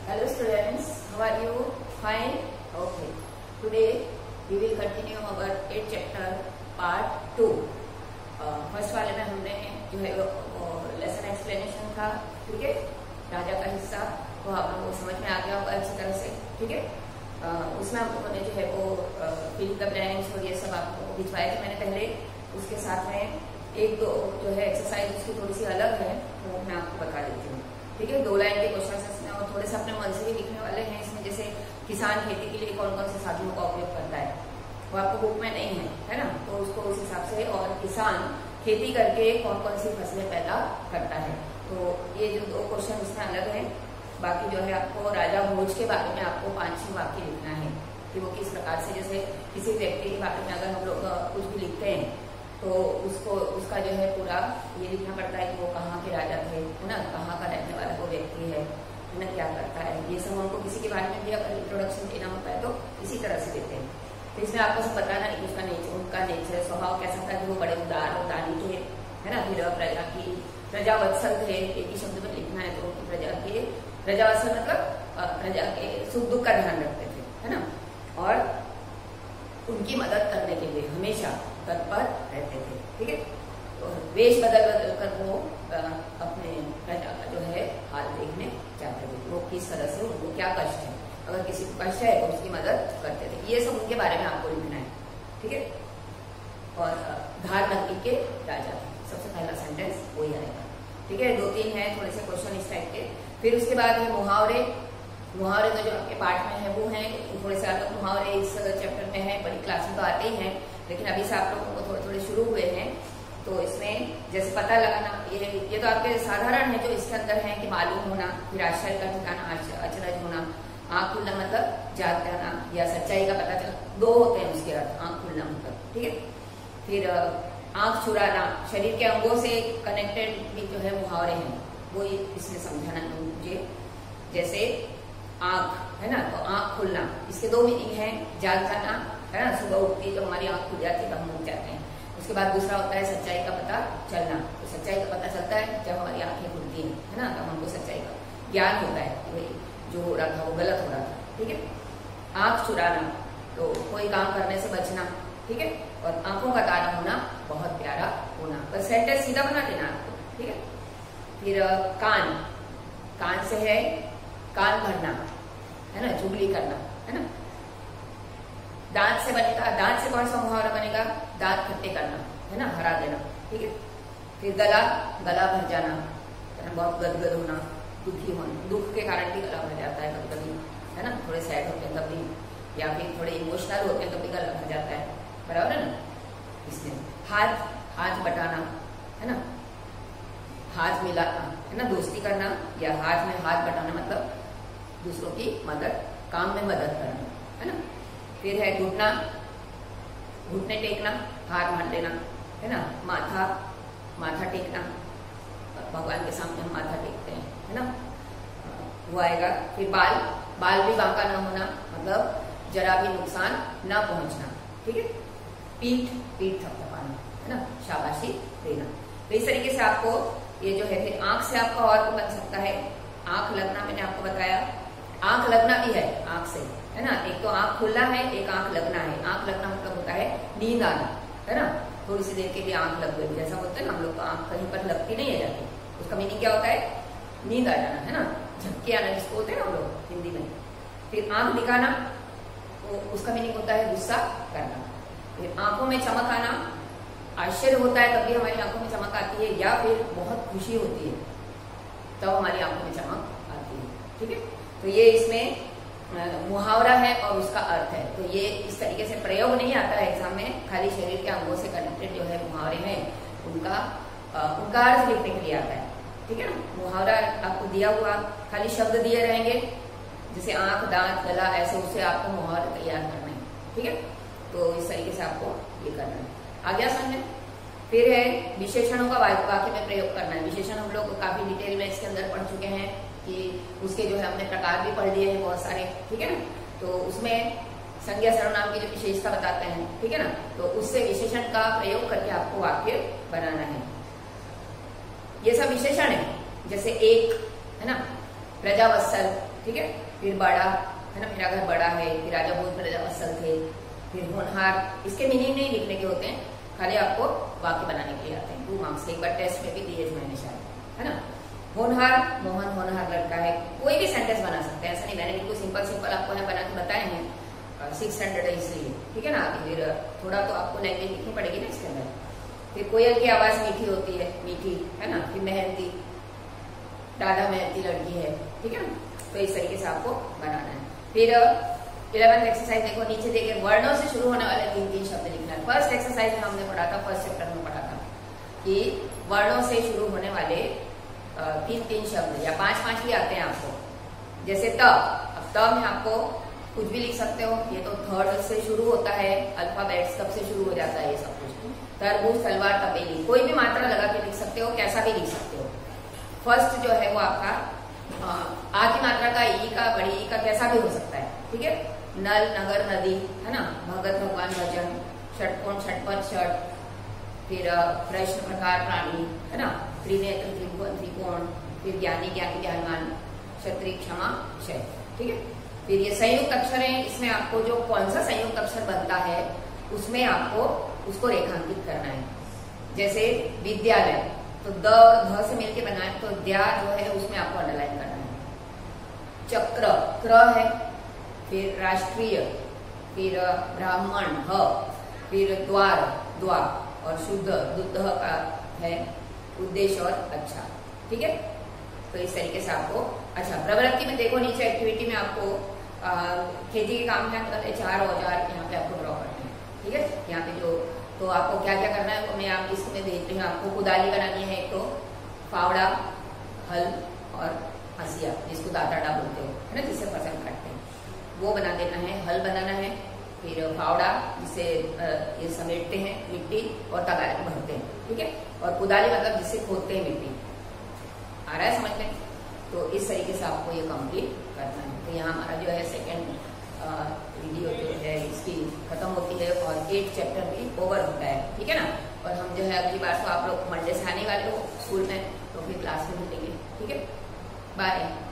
Hello students, how are you? Fine? Okay. Today we will continue our 8th chapter part 2. First वाले में हमने जो है lesson explanation था, ठीक है, राजा का हिस्सा, वो आप लोगों को समझ में आ गया होगा अच्छी तरह से, ठीक है। उसमें हम लोगों ने जो है वो फिल द ब्लैंक्स और ये सब आपको भिजवाए थे मैंने पहले। उसके साथ में एक दो जो है एक्सरसाइज उसकी थोड़ी सी अलग है, वो मैं आपको बता देती हूँ, ठीक है। 2 लाइन के क्वेश्चन इसमें और थोड़े से अपने मन से ही लिखने वाले हैं इसमें। जैसे किसान खेती के लिए कौन कौन से साधनों का उपयोग करता है, वो आपको बुक में नहीं है ना, तो उसको उस हिसाब से, और किसान खेती करके कौन कौन सी फसलें पैदा करता है। तो ये जो 2 क्वेश्चन इसमें अलग है। बाकी जो है आपको राजा भोज के बारे में आपको 5-6 वाक्य लिखना है कि वो किस प्रकार से, जैसे किसी व्यक्ति के बारे में अगर हम लोग कुछ भी लिखते हैं तो उसका जो है पूरा ये लिखना पड़ता है कि वो कहाँ के राजा थे, है ना, कहाँ का रहने वाला वो व्यक्ति है ना, क्या करता है, ये सब हमको किसी के बारे में भी अगर इंट्रोडक्शन देना होता है तो इसी तरह से देते हैं। तो इसमें आपको सब बताना है कि उसका नेचर, उनका नेचर, स्वभाव कैसा था कि वो बड़े उदार और दानी थे, है ना, फिर प्रजा की प्रजावत्सल थे, एक ही शब्द में लिखना है तो उनकी प्रजा के प्रजावत्सल मतलब प्रजा के सुख दुख का ध्यान रखते थे, है ना, और उनकी मदद करने के लिए हमेशा तत्पर रहते थे, ठीक है। तो वेश बदल बदल कर वो अपने प्रजा का जो है हाल देखने जाते थे, वो किस तरह से, उनको क्या कष्ट है, अगर किसी को कष्ट है तो उसकी मदद करते थे। ये सब उनके बारे में आपको लिखना है, ठीक है। और धार नगरी के राजा थे, सबसे पहला सेंटेंस वही आएगा, ठीक है। 2-3 है थोड़े से क्वेश्चन इस टाइप के। फिर उसके बाद है मुहावरे। मुहावरे तो जो आपके पाठ में है वो है, थोड़े से अलग मुहावरे इस चैप्टर में है, बड़ी क्लास में तो आते ही हैं, लेकिन अभी से आप लोगों को थोड़े थोड़े शुरू हुए हैं। तो इसमें जैसे पता लगाना, ये तो आपके साधारण है जो इसके अंदर है कि मालूम होना, फिर आश्चर्य का ठिकाना, अचरज होना, आंख खुलना मतलब जाग जाना या सच्चाई का पता चला, 2 होते हैं उसके अर्थ, आंख खुलना मतलब, ठीक है। फिर आंख चुराना, शरीर के अंगों से कनेक्टेड भी जो है मुहावरे हैं, वो इसमें समझाना है मुझे। जैसे आंख है ना, तो आंख खुलना, इसके 2 मीनिंग है, जाग जाना, है ना, सुबह उठती है जब हमारी आंख खुल जाती है तब हम उठ जाते हैं। उसके बाद दूसरा होता है सच्चाई का पता चलना, तो सच्चाई का पता चलता है जब हमारी आंखें खुलती हैं, है ना, तब हमको सच्चाई का ज्ञान होता है, वही जो हो रहा था वो गलत हो रहा था, ठीक है। आंख चुराना, तो कोई काम करने से बचना, ठीक है, और आंखों का तारा होना, बहुत प्यारा होना, बस सेंटेंस सीधा बना देना आपको, ठीक है। फिर कान, कान से है कान भरना, है ना, चुगली करना, है ना। दांत से बनेगा, दांत से कौन सा मुहावरा बनेगा, दांत खट्टे करना, है ना, हरा देना, ठीक है। फिर गला, गला भर जाना, बहुत गदगद होना, दुखी होना, दुख के कारण भी गला भर जाता है कभी कभी, है ना, थोड़े सैड होते हैं तब भी, या फिर थोड़े इमोशनल होते हैं तब भी गला भर जाता है, बराबर है ना। इसमें हाथ, हाथ बटाना, है ना, हाथ मिलाना, है ना, दोस्ती करना, या हाथ में हाथ बटाना मतलब दूसरों की मदद, काम में मदद करना, है ना। फिर है घुटना, घुटने टेकना, हाथ मान लेना, है ना, माथा, माथा टेकना, भगवान के सामने हम माथा टेकते हैं, है ना, वो आएगा। फिर बाल, बाल भी बांका ना होना मतलब जरा भी नुकसान ना पहुंचना, ठीक है। पीठ, पीठ थपथपाना, है ना, शाबाशी देना। तो इस तरीके से आपको ये जो है, फिर आंख से आपका और बन सकता है, आंख लगना मैंने आपको बताया, आंख लगना भी है आंख से, है ना, एक तो आंख खुलना है, एक आंख लगना है। आंख लगना मतलब होता है नींद आना, है ना, थोड़ी सी देर के लिए आंख लग गई, जैसा बोलते हैं ना हम लोग, तो आंख कहीं पर लगती नहीं है जाती, उसका मीनिंग क्या होता है, नींद आ जाना, है ना, झपकी आना जिसको बोलते हैं हम लोग हिंदी में। फिर आंख दिखाना, तो उसका मीनिंग होता है गुस्सा करना। फिर आंखों में चमक आना, आश्चर्य होता है तब भी हमारी आंखों में चमक आती है, या फिर बहुत खुशी होती है तब हमारी आंखों में चमक आती है, ठीक है। तो ये इसमें मुहावरा है और उसका अर्थ है। तो ये इस तरीके से प्रयोग नहीं आता है एग्जाम में, खाली शरीर के अंगों से कनेक्टेड जो है मुहावरे हैं उनका अर्थ लिखने के लिए आता है, ठीक है ना। मुहावरा आपको दिया हुआ खाली शब्द दिए रहेंगे, जैसे आंख, दांत, गला, ऐसे उससे आपको मुहावरा तैयार करना है, ठीक है। तो इस तरीके से आपको ये करना है, आ गया समझ में। फिर है विशेषणों का वाक्य में प्रयोग करना है। विशेषण हम लोग काफी डिटेल में इसके अंदर पढ़ चुके हैं कि उसके जो है हमने प्रकार भी पढ़ लिए हैं बहुत सारे, ठीक है ना। तो उसमें संज्ञा सर्वनाम की जो विशेषता बताते हैं, ठीक है ना, तो उससे विशेषण का प्रयोग करके आपको वाक्य बनाना है। ये सब विशेषण है, जैसे एक, है ना, प्रजावत्सल, ठीक है। फिर बड़ा है ना, मेरा घर बड़ा है, फिर राजा भोज में राजा वत्सल थे, फिर होनहार, इसके मीनिंग नहीं लिखने के होते हैं, खाली आपको वाक्य बनाने के लिए आते हैं। 2 मार्क्स एक बार टेस्ट में भी दिए मैंने शायद, है ना। होनहार, मोहन होनहार लड़का है, कोई भी सेंटेंस बना सकते हैं, ऐसा नहीं, मैंने बिल्कुल सिंपल सिंपल आपको यहाँ बना के बताए हैं, 6 स्टैंडर्ड है इसलिए, ठीक है ना। फिर थोड़ा तो आपको लैंग्वेज लिखनी पड़ेगी ना इसके अंदर। फिर कोयल की आवाज मीठी होती है, मीठी, है ना। फिर मेहनती, दादा मेहनती लड़की है, ठीक है ना। तो इस तरीके से आपको बनाना है। फिर 11th एक्सरसाइज देखो, नीचे देखिए वर्णों से शुरू होने वाले 3-3 शब्द लिखना है। फर्स्ट एक्सरसाइज में हमने पढ़ा था, फर्स्ट चैप्टर में पढ़ा था कि वर्णों से शुरू होने वाले 3-3 शब्द या 5-5 भी आते हैं आपको, जैसे त। अब त में आपको कुछ भी लिख सकते हो, ये तो थर्ड से शुरू होता है, अल्फाबेट्स तब से शुरू हो जाता है ये सब कुछ। तरबूज, तलवार, तपेली, कोई भी मात्रा लगा के लिख सकते हो, कैसा भी लिख सकते हो। फर्स्ट जो है वो आपका आ की मात्रा का, ई का, बड़ी ई का, कैसा भी हो सकता है, ठीक है। नल, नगर, नदी, है ना। भगत, भगवान, भजन, षटकोण, षटपथ, षट, फिर प्रश्न, प्रकार, प्राणी, है ना। त्रिनेत्र, त्रिभुवन, त्रिकोण, फिर ज्ञानी, ज्ञानी, ज्ञानवान, क्षत्रिय, क्षमा, क्षय, ठीक है। फिर ये संयुक्त अक्षर है, इसमें आपको जो कौन सा संयुक्त अक्षर बनता है उसमें आपको उसको रेखांकित करना है। जैसे विद्यालय, तो ध से मिलके बना है, तो द्या जो है उसमें आपको अंडरलाइन करना है। चक्र, क्र है। फिर राष्ट्रीय, फिर ब्राह्मण, ह, फिर द्वार, द्वा, और शुद्ध, दुग्ध का है उद्देश्य और अच्छा, ठीक है। तो इस तरीके से आपको, अच्छा प्रवृत्ति में देखो नीचे एक्टिविटी में आपको खेती के काम में अंदर 4 औजार यहाँ पे आपको ड्रॉ करने हैं, ठीक है। यहाँ पे जो, तो आपको क्या क्या करना है वो मैं आप लिस्ट में देख रही हूँ। आपको कुदाली बनानी है, एक तो फावड़ा, हल और हंसिया, जिसको दाताड़ा बोलते हो, है ना, जिससे फसल काटते हैं, वो बना देना है। हल बनाना है, फिर फावड़ा जिससे ये समेटते हैं मिट्टी और तगारी भरते हैं, ठीक है। और कुदाली मतलब जिससे खोदते हैं मिट्टी। आ रहा है समझ में? तो इस तरीके से आपको ये कंप्लीट करना है। तो यहाँ हमारा जो है सेकेंड वीडियो जो है इसकी खत्म होती है और 8th चैप्टर भी ओवर होता है, ठीक है ना। और हम जो है अगली बार तो आप लोग मंडे से आने वाले हो स्कूल में, तो फिर क्लास में मिलेंगे, ठीक है। बाय।